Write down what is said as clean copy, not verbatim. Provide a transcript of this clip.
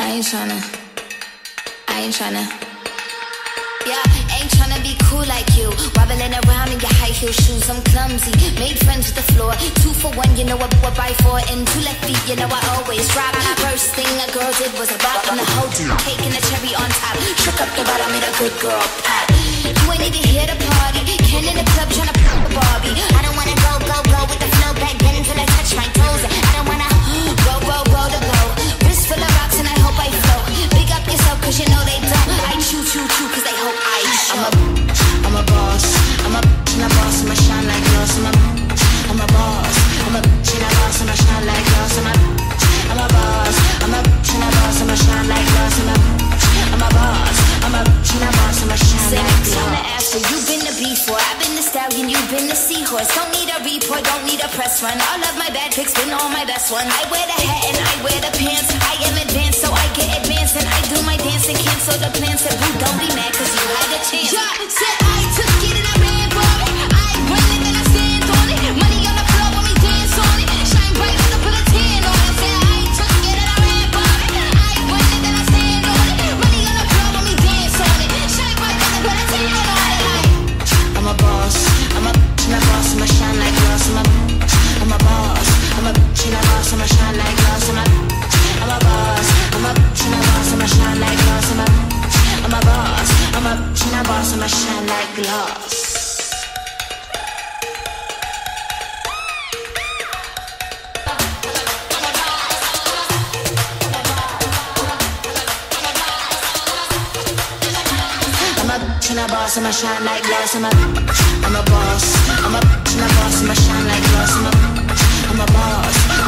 Ain't tryna be cool like you. Wobbling around in your high heel shoes, I'm clumsy. Made friends with the floor. 2 for 1, you know I buy 4. And 2 left feet, you know I always rock. First thing a girl did was a rock on the whole cake and the cherry on top. Shook up the bottom, made a good girl pop. You ain't even here to party. Ken in the club tryna pop a Barbie. I don't wanna go with the flow back then until I touch my toes. I don't wanna roll the boat. Wrist full of rocks and I hope I float. Big up yourself cause you know they don't. I chew cause they hope I show. I'm a boss. I'm a and a boss. I'ma shine like glass. I'm a boss. I'm a and a boss. I'ma shine like glass. I'm a boss. I'm a and a boss. I'ma shine like glass. I'm a boss. I'm a and a boss. I'ma shine like glass. After you've been the before, I've been the stallion, you've been the seahorse. Don't need a report, don't need a press run. All of my bad pics been all my best ones. I wear the hat and I wear the pants. I am advanced, so I get advanced and I do my dance and cancel the plans. Said boo, don't be mad cause you had a chance. Yeah, said I took it and I ran for it. I win it and I stand on it. Money on the floor when we dance on it. Shine bright when I put a tan on it. Said I took it and I ran for it. I win it and I stand on it. Money on the floor when we dance on it. Shine bright when I put a tan on it. I'm a boss. I'm a and a boss. I'ma shine like glass. I'm a boss. I'm a and a boss. I'ma shine like glass. I'm a boss. I'm a and a boss. I'ma shine like glass. I'm a boss. I'm a and a boss. I'ma shine like glass. I'm a boss, I'ma shine like glass. I'm a boss. I'm a boss, I'ma shine like glass. I'm a boss.